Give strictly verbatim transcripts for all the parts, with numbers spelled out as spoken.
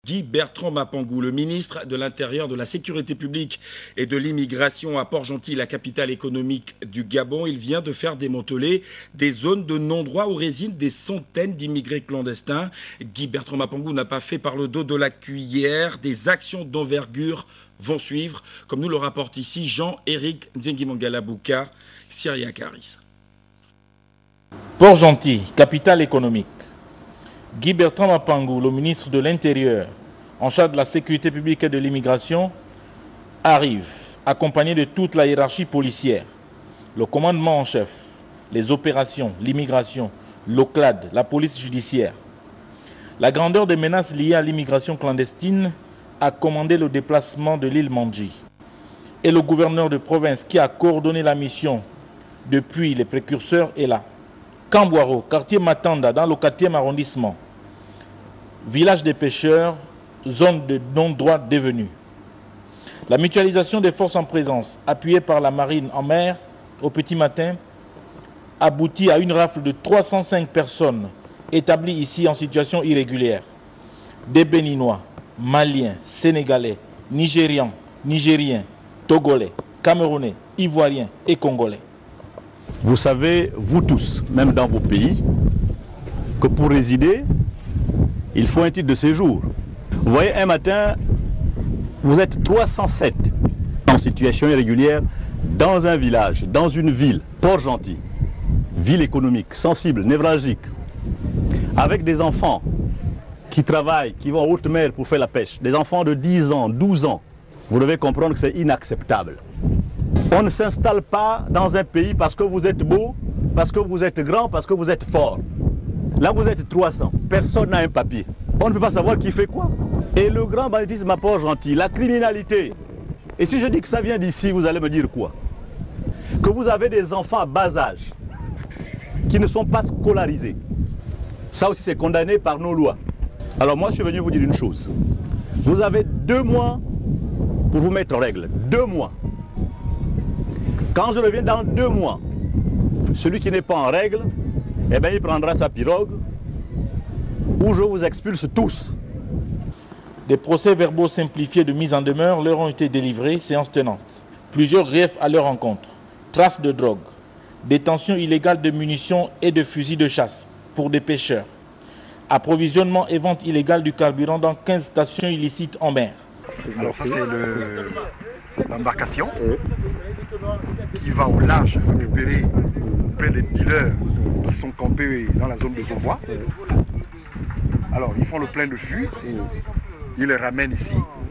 Guy Bertrand Mapangou, le ministre de l'Intérieur, de la Sécurité publique et de l'Immigration à Port-Gentil, la capitale économique du Gabon. Il vient de faire démanteler des zones de non-droit où résident des centaines d'immigrés clandestins. Guy Bertrand Mapangou n'a pas fait par le dos de la cuillère. Des actions d'envergure vont suivre, comme nous le rapporte ici Jean-Éric Nzengimangala-Bouka, Syria Caris. Port-Gentil, capitale économique. Guy Bertrand Mapangou, le ministre de l'Intérieur, en charge de la sécurité publique et de l'immigration, arrive, accompagné de toute la hiérarchie policière, le commandement en chef, les opérations, l'immigration, l'O C L A D, la police judiciaire. La grandeur des menaces liées à l'immigration clandestine a commandé le déplacement de l'île Mandji. Et le gouverneur de province qui a coordonné la mission depuis les précurseurs est là. Kambouaro, quartier Matanda, dans le quatrième arrondissement. Village des pêcheurs, zone de non-droit devenue. La mutualisation des forces en présence, appuyée par la marine en mer, au petit matin, aboutit à une rafle de trois cent cinq personnes établies ici en situation irrégulière. Des Béninois, Maliens, Sénégalais, Nigérians, Nigériens, Togolais, Camerounais, Ivoiriens et Congolais. Vous savez, vous tous, même dans vos pays, que pour résider, il faut un titre de séjour. Vous voyez, un matin, vous êtes trois cent sept en situation irrégulière dans un village, dans une ville, Port-Gentil, ville économique, sensible, névralgique, avec des enfants qui travaillent, qui vont en haute mer pour faire la pêche, des enfants de dix ans, douze ans. Vous devez comprendre que c'est inacceptable. On ne s'installe pas dans un pays parce que vous êtes beau, parce que vous êtes grand, parce que vous êtes fort. Là, vous êtes trois cents. Personne n'a un papier. On ne peut pas savoir qui fait quoi. Et le grand banditisme à Port-Gentil, la criminalité. Et si je dis que ça vient d'ici, vous allez me dire quoi? Que vous avez des enfants à bas âge qui ne sont pas scolarisés. Ça aussi, c'est condamné par nos lois. Alors moi, je suis venu vous dire une chose. Vous avez deux mois pour vous mettre en règle. Deux mois. Quand je reviens dans deux mois, celui qui n'est pas en règle, eh bien, il prendra sa pirogue ou je vous expulse tous. Des procès-verbaux simplifiés de mise en demeure leur ont été délivrés, séance tenante. Plusieurs griefs à leur encontre. Traces de drogue, détention illégale de munitions et de fusils de chasse pour des pêcheurs. Approvisionnement et vente illégale du carburant dans quinze stations illicites en mer. Alors ça c'est l'embarcation qui va au large récupérer plein de dealers qui sont campés dans la zone de Zombois. Alors ils font le plein de fûts, ils les ramènent ici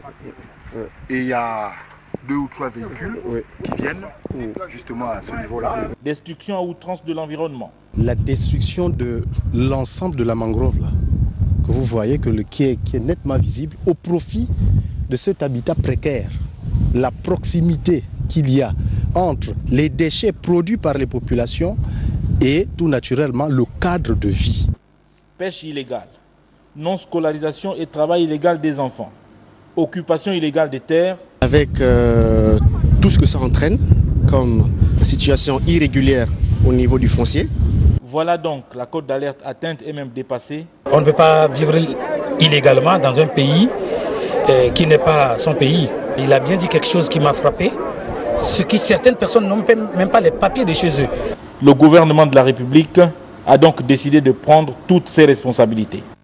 et il y a deux ou trois véhicules qui viennent justement à ce niveau-là. Destruction à outrance de l'environnement. La destruction de l'ensemble de la mangrove là, que vous voyez que le, qui, est, qui est nettement visible au profit de cet habitat précaire. La proximité qu'il y a entre les déchets produits par les populations et tout naturellement le cadre de vie. Pêche illégale, non-scolarisation et travail illégal des enfants, occupation illégale des terres. Avec euh, tout ce que ça entraîne comme situation irrégulière au niveau du foncier. Voilà donc la cote d'alerte atteinte et même dépassée. On ne peut pas vivre illégalement dans un pays euh, qui n'est pas son pays. Il a bien dit quelque chose qui m'a frappé, ce qui certaines personnes n'ont même pas les papiers de chez eux. Le gouvernement de la République a donc décidé de prendre toutes ses responsabilités.